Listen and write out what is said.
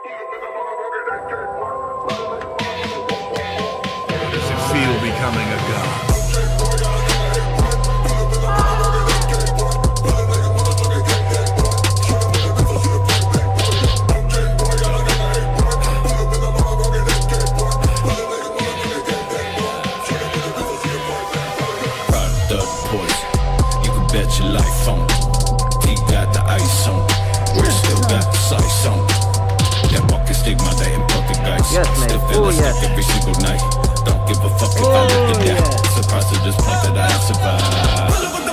Does it feel becoming a god? Bet your life on. He got the ice on. Wrist still got the size on. That walking stigma, they in poltergeist. Yes, man. Still feel like every single night. Don't give a fuck if I live to death. Surprised to this point that I have survived.